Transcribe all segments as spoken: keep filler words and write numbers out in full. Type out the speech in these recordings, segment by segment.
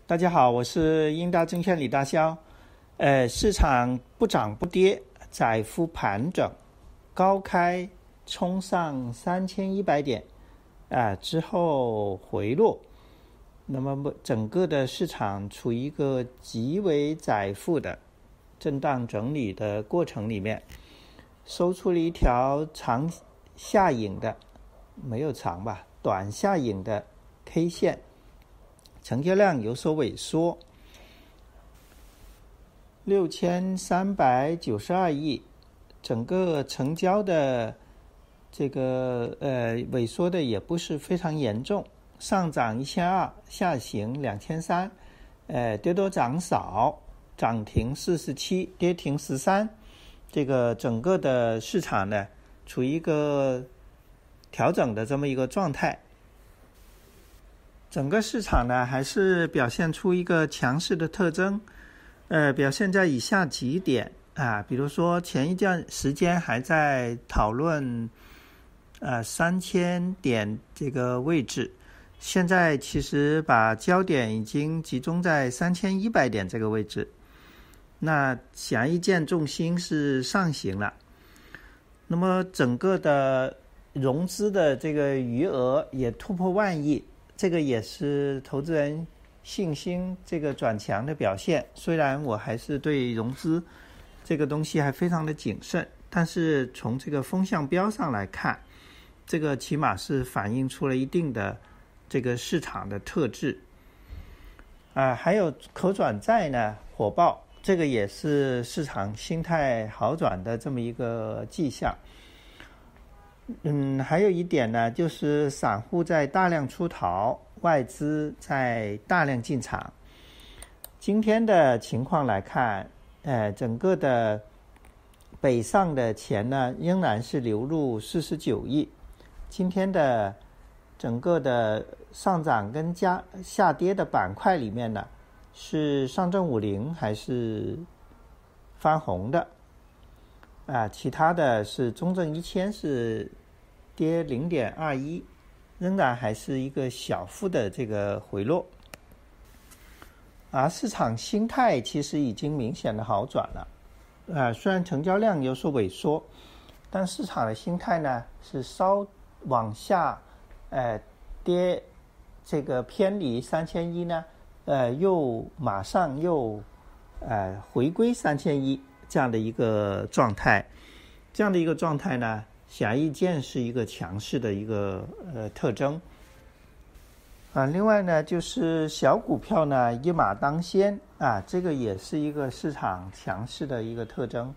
大家好，我是英达证券李大霄。呃，市场不涨不跌，窄幅盘整，高开冲上三千一百点，啊、呃，之后回落。那么整个的市场处于一个极为窄幅的震荡整理的过程里面，收出了一条长下影的，没有长吧，短下影的 K 线。成交量有所萎缩，六千三百九十二亿，整个成交的这个呃萎缩的也不是非常严重，上涨一千二，下行两千三，呃跌多涨少，涨停四十七，跌停十三，这个整个的市场呢处于一个调整的这么一个状态。整个市场呢还是表现出一个强势的特征，呃，表现在以下几点啊，比如说前一段时间还在讨论呃三千点这个位置，现在其实把焦点已经集中在三千一百点这个位置，那显而易见重心是上行了。那么整个的融资的这个余额也突破万亿。这个也是投资人信心这个转强的表现，虽然我还是对融资这个东西还非常的谨慎，但是从这个风向标上来看，这个起码是反映出了一定的这个市场的特质。啊，还有可转债呢火爆，这个也是市场心态好转的这么一个迹象。嗯，还有一点呢，就是散户在大量出逃，外资在大量进场。今天的情况来看，呃，整个的北上的钱呢，仍然是流入四十九亿。今天的整个的上涨跟加下跌的板块里面呢，是上证五零还是翻红的？啊，其他的是中证一千是跌 零点二一， 仍然还是一个小幅的这个回落。而市场心态其实已经明显的好转了。啊，虽然成交量有所萎缩，但市场的心态呢是稍往下呃跌，这个偏离三千一呢，呃又马上又呃回归三千一。这样的一个状态，这样的一个状态呢，显而易见是一个强势的一个呃特征啊。另外呢，就是小股票呢一马当先啊，这个也是一个市场强势的一个特征。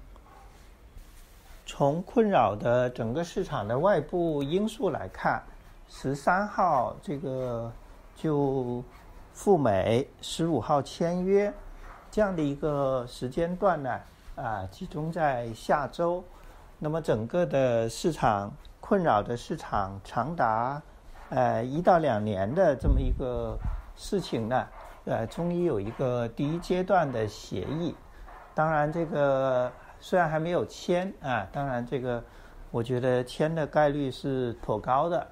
从困扰的整个市场的外部因素来看，十三号这个就赴美，十五号签约，这样的一个时间段呢。啊，集中在下周，那么整个的市场困扰的市场长达呃一到两年的这么一个事情呢，呃，终于有一个第一阶段的协议。当然，这个虽然还没有签啊，当然这个我觉得签的概率是颇高的。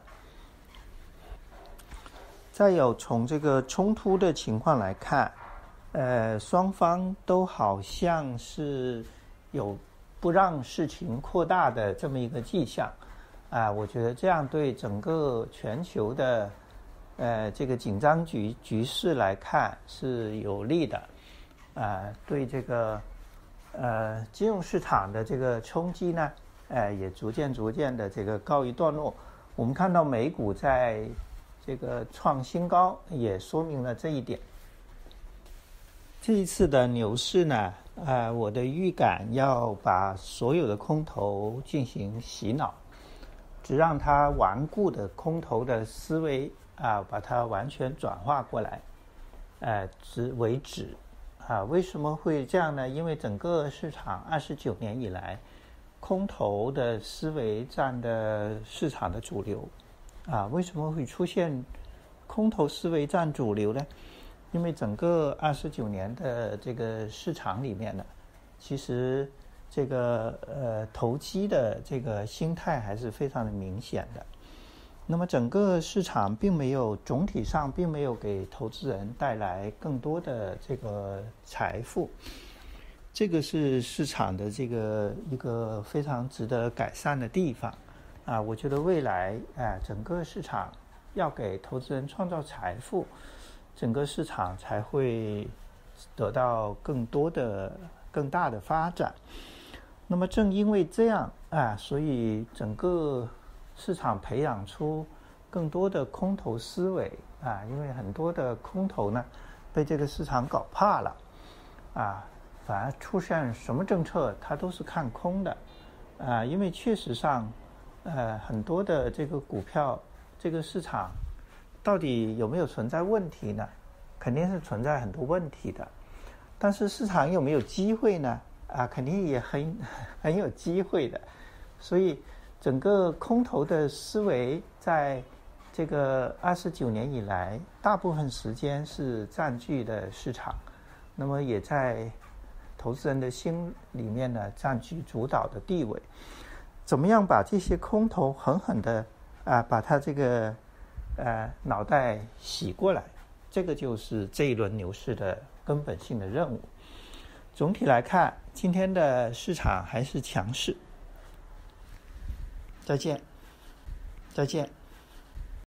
再有从这个冲突的情况来看。呃，双方都好像是有不让事情扩大的这么一个迹象，啊，我觉得这样对整个全球的呃这个紧张局局势来看是有利的，啊，对这个呃金融市场的这个冲击呢，呃也逐渐逐渐的这个告一段落。我们看到美股在这个创新高，也说明了这一点。这一次的牛市呢，呃，我的预感要把所有的空头进行洗脑，只让它顽固的空头的思维啊，把它完全转化过来，呃，止为止啊。为什么会这样呢？因为整个市场二十九年以来，空头的思维占的市场的主流啊。为什么会出现空头思维占主流呢？因为整个二十九年的这个市场里面呢，其实这个呃投机的这个心态还是非常的明显的。 那么整个市场并没有总体上并没有给投资人带来更多的这个财富，这个是市场的这个一个非常值得改善的地方啊。我觉得未来啊，整个市场要给投资人创造财富，整个市场才会得到更多的更大的发展。那么正因为这样啊，所以整个市场培养出更多的空头思维啊，因为很多的空头呢被这个市场搞怕了啊，反而出现什么政策它都是看空的啊，因为确实上呃很多的这个股票这个市场到底有没有存在问题呢？肯定是存在很多问题的，但是市场有没有机会呢？啊，肯定也很很有机会的。所以整个空头的思维在这个二十九年以来，大部分时间是占据的市场，那么也在投资人的心里面呢占据主导的地位。怎么样把这些空头狠狠的啊把他这个呃脑袋洗过来？这个就是这一轮牛市的根本性的任务。总体来看，今天的市场还是强势。再见，再见。